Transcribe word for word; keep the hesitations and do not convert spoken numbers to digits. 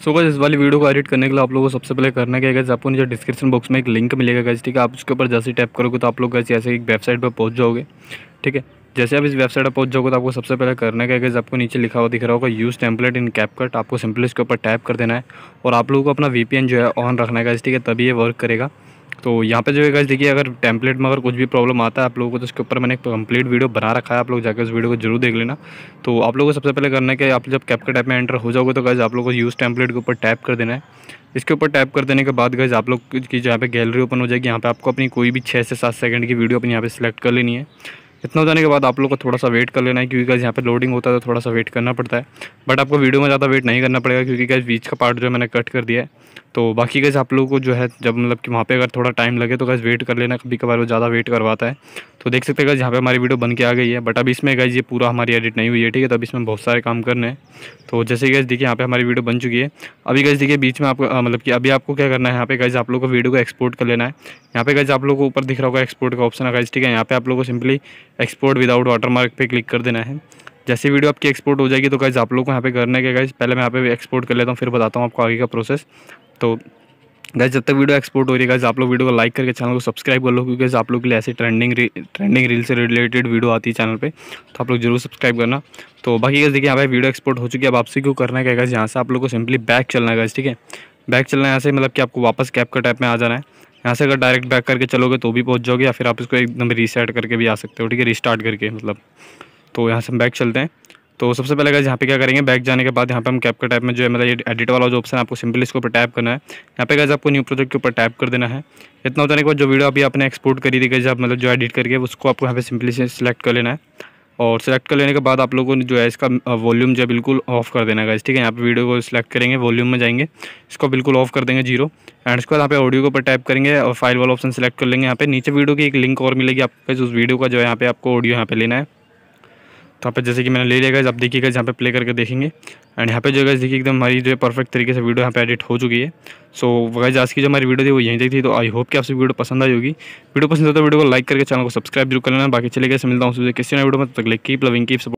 So guys, इस वाली video को एडिट करने के लिए आप लोगों को सबसे पहले करना क्या है गाइस, आपको नीचे डिस्क्रिप्शन बॉक्स में एक लिंक मिलेगा गाइस, ठीक है। आप उसके ऊपर जैसे ही टैप करोगे तो आप लोग गाइस ऐसे एक वेबसाइट पर पहुंच जाओगे, ठीक है। जैसे आप इस वेबसाइट पर पहुंच जाओगे तो आपको सबसे पहले करना क्या है गाइस, आपको नीचे लिखा हुआ दिख रहा होगा यूज़ टेम्पलेट इन कैपकट। आपको सिंपली इसके ऊपर टैप कर देना है और आप लोगों को अपना वीपीएन जो है ऑन रखना है गाइस, ठीक है, तभी ये वर्क करेगा। तो यहाँ पे जो है गाइस देखिए, अगर टेम्पलेट में अगर कुछ भी प्रॉब्लम आता है आप लोगों को, तो इसके ऊपर मैंने एक कंप्लीट वीडियो बना रखा है, आप लोग जाकर उस वीडियो को जरूर देख लेना। तो आप लोगों को सबसे पहले करना है कि आप जब कैपकट ऐप में एंटर हो जाओगे तो गाइस आप लोगों को यूज़ टेम्पलेट के ऊपर टैप कर देना है। इसके ऊपर टैप कर देने के बाद गाइस आप लोग की जहाँ पे गैलरी ओपन हो जाएगी, यहाँ पे आपको अपनी कोई भी छः से सात सेकंड की वीडियो अपनी यहाँ पे सिलेक्ट कर लेनी है। इतना हो जाने के बाद आप लोग को थोड़ा सा वेट कर लेना है, क्योंकि गाइस यहाँ पे लोडिंग होता है तो थोड़ा सा वेट करना पड़ता है। बट आपको वीडियो में ज़्यादा वेट नहीं करना पड़ेगा, क्योंकि गाइस बीच का पार्ट जो है मैंने कट कर दिया है। तो बाकी गाइस आप लोगों को जो है जब मतलब कि वहाँ पे अगर थोड़ा टाइम लगे तो गाइस वेट कर लेना, कभी कभार वो ज़्यादा वेट करवाता है। तो देख सकते हैं गाइस यहाँ पे हमारी वीडियो बन के आ गई है, बट अभी इसमें गाइस ये पूरा हमारी एडिट नहीं हुई है, ठीक है। तो अभी इसमें बहुत सारे काम करने हैं। तो जैसे ही गाइस देखिए यहाँ पे हमारी वीडियो बन चुकी है। अभी गाइस देखिए बीच में आपको मतलब कि अभी आपको क्या करना है, यहाँ पे गाइस आप लोगों को वीडियो को एक्सपोर्ट कर लेना है। यहाँ पे गाइस आप लोगों को ऊपर दिख रहा होगा एक्सपोर्ट का ऑप्शन है गाइस, ठीक है। यहाँ पे आप लोगों को सिंपली एक्सपोर्ट विदाउट वाटरमार्क पे क्लिक कर देना है। जैसे वीडियो आपकी एक्सपोर्ट हो जाएगी तो गाइस आप लोगों को यहाँ पे करना है कि गाइस पहले मैं यहाँ पे एक्सपोर्ट कर लेता हूँ, फिर बताता हूँ आपको आगे का प्रोसेस। तो गाइस जब तक वीडियो एक्सपोर्ट हो रही है गाइस आप लोग वीडियो को लाइक करके चैनल को सब्सक्राइब कर लो, क्योंकि गाइस आप लोग के लिए ऐसी ट्रेंडिंग ट्रेंडिंग रील से रिलेटेड वीडियो आती है चैनल पे, तो आप लोग जरूर सब्सक्राइब करना। तो बाकी गाइस देखिए यहाँ पे वीडियो एक्सपोर्ट हो चुकी है। अब आपसे क्यों करना है क्या गाइस, यहाँ से आप लोग को सिंपली बैक चलना है गाइस, ठीक है। बैक चलना है यहाँ से, मतलब कि आपको वापस कैपकट ऐप में आ जाना है। यहाँ से अगर डायरेक्ट बैक करके चलोगे तो भी पहुँच जाओगे, या फिर आप इसको एकदम रीसेट करके भी आ सकते हो, ठीक है, रिस्टार्ट करके मतलब। तो यहाँ से हम बैक चलते हैं। तो सबसे पहले गाइस यहाँ पे क्या करेंगे, बैक जाने के बाद यहाँ पे हम कैपकट ऐप में जो है मतलब ये एडिट वाला जो ऑप्शन है आपको सिंपली इसके ऊपर टैप करना है। यहाँ पे गाइस आपको न्यू प्रोजेक्ट के ऊपर टैप कर देना है। इतना हो जाने के बाद जो वीडियो अभी आपने एक्सपोर्ट करी थी गाइस, आप मतलब जो एडिट करके उसको आपको यहाँ पे सिंपली से सिलेक्ट कर लेना है। और सेलेक्ट कर लेने के बाद आप लोगों ने जो है इसका वॉल्यूम जो है बिल्कुल ऑफ कर देना है गाइस, ठीक है। यहाँ पे वीडियो को सिलेक्ट करेंगे, वॉल्यूम में जाएंगे, इसको बिल्कुल ऑफ कर देंगे जीरो। एंड उसके बाद यहाँ पे ऑडियो के ऊपर टैप करेंगे और फाइल वाला ऑप्शन सेलेक्ट कर लेंगे। यहाँ पे नीचे वीडियो की एक लिंक और मिलेगी आपको, उस वीडियो का जो है यहाँ पे आपको ऑडियो यहाँ पे लेना है। तो यहाँ पे जैसे कि मैंने ले लिया गाइस, अब देखिए गाइस यहाँ पे प्ले करके देखेंगे। एंड यहाँ पे जो गाइस देखिए एकदम हमारी जो है परफेक्ट तरीके से वीडियो यहाँ पे एडिट हो चुकी है। सो गाइस आज की जो हमारी वीडियो थी वो यहीं तक थी। तो आई होप कि आपसे वीडियो पसंद आई होगी। वीडियो पसंद हो तो वीडियो को लाइक करके चैनल को सब्सक्राइब जरूर कर लेना। बाकी चले गए मिलता हूँ किसी नए वीडियो में, तब तक कीप लविंग कीप सपोर्ट।